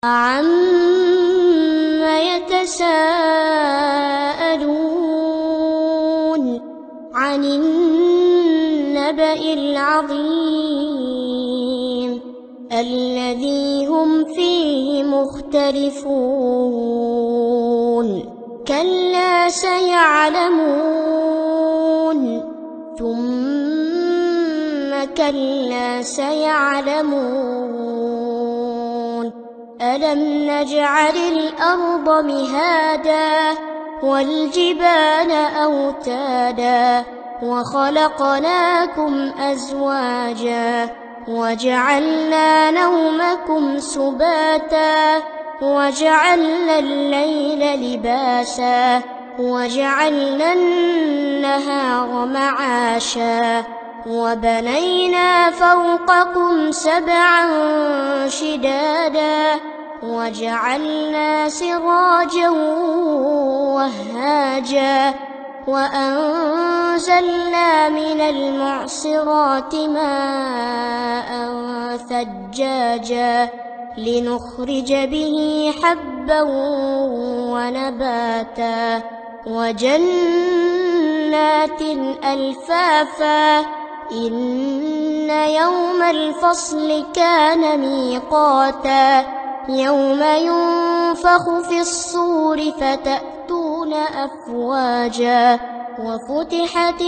عَمَّ يَتَسَاءَلُونَ عَنِ النَّبَإِ الْعَظِيمِ الَّذِي هُمْ فِيهِ مُخْتَلِفُونَ كَلَّا سَيَعْلَمُونَ ثُمَّ كَلَّا سَيَعْلَمُونَ أَلَمْ نَجْعَلِ الْأَرْضَ مِهَادًا وَالْجِبَالَ أَوْتَادًا وَخَلَقْنَاكُمْ أَزْوَاجًا وَجَعَلْنَا نَوْمَكُمْ سُبَاتًا وَجَعَلْنَا اللَّيْلَ لِبَاسًا وَجَعَلْنَا النَّهَارَ مَعَاشًا وَبَنَيْنَا فَوْقَكُمْ سَبْعًا شِدَادًا وَجَعَلْنَا سِرَاجًا وَهَّاجًا وَأَنزَلْنَا مِنَ الْمُعْصِرَاتِ مَاءً ثَجَّاجًا لِنُخْرِجَ بِهِ حَبًّا وَنَبَاتًا وَجَنَّاتٍ أَلْفَافًا إِنَّ يَوْمَ الْفَصْلِ كَانَ مِيقَاتًا يَوْمَ يُنفَخُ فِي الصُّورِ فَتَأْتُونَ أَفْوَاجًا وَفُتِحَتِ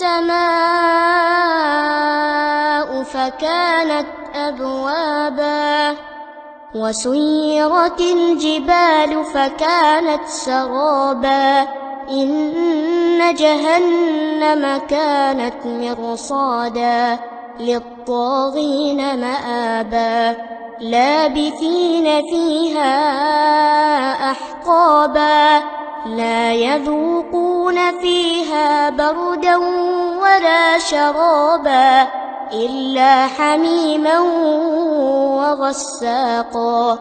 السَّمَاءُ فَكَانَتْ أَبْوَابًا وَسُيِّرَتِ الْجِبَالُ فَكَانَتْ سَرَابًا إِنَّ جَهَنَّمَ كَانَتْ مِرْصَادًا لِلطَّاغِينَ مَآبًا لَابِثِينَ فِيهَا أَحْقَابًا لَا يَذُوقُونَ فِيهَا بَرْدًا وَلَا شَرَابًا إِلَّا حَمِيمًا وَغَسَّاقًا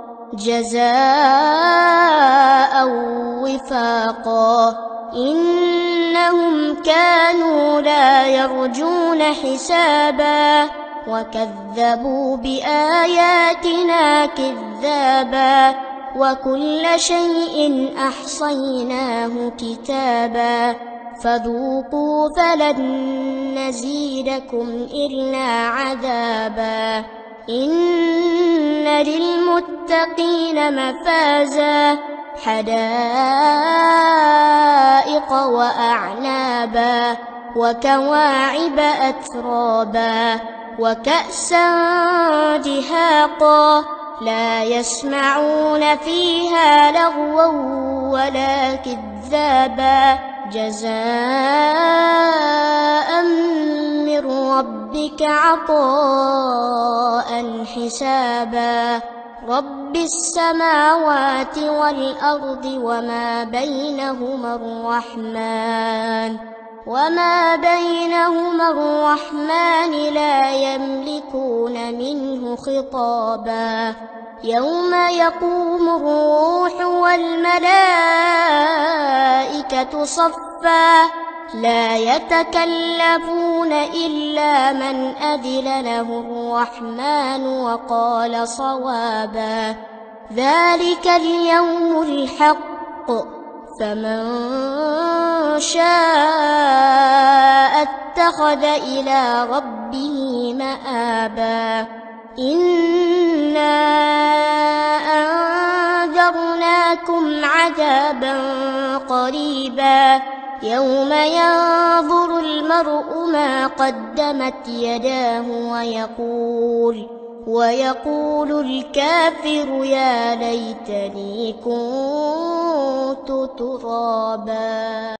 جَزَاءً وِفَاقًا إِنَّهُمْ كَانُوا لا يَرْجُونَ حِسَابًا وَكَذَّبُوا بِآيَاتِنَا كِذَّابًا وَكُلَّ شَيْءٍ أَحْصَيْنَاهُ كِتَابًا فَذُوقُوا فَلَن نَّزِيدَكُمْ إِلَّا عَذَابًا إِنَّ لِلْمُتَّقِينَ مَفَازًا حَدَائِقَ وَأَعْنَابًا وَكَوَاعِبَ أَتْرَابًا وَكَأْسًا دِهَاقًا لَا يَسْمَعُونَ فِيهَا لَغْوًا وَلَا كِذَّابًا جَزَاءً مِّن رَّبِّكَ عَطَاءً حِسَابًا رَّبِّ السَّمَاوَاتِ وَالْأَرْضِ وَمَا بَيْنَهُمَا الرَّحْمَنِ لَا يَمْلِكُونَ مِنْهُ خِطَابًا يَوْمَ يَقُومُ الرُّوحُ وَالْمَلَائِكَةُ صَفًّا لَا يَتَكَلَّمُونَ إِلَّا مَنْ أَذِنَ لَهُ الرَّحْمَنُ وَقَالَ صَوَابًا ذَلِكَ الْيَوْمُ الْحَقُّ فَمَن شَاءَ اتَّخَذَ إِلَىٰ رَبِّهِ مَآبًا إِنَّا أَنذَرْنَاكُمْ عَذَابًا قَرِيبًا يَوْمَ يَنظُرُ الْمَرْءُ مَا قَدَّمَتْ يَدَاهُ وَيَقُولُ الْكَافِرُ يَا لَيْتَنِي كُنتُ تُرَابًا.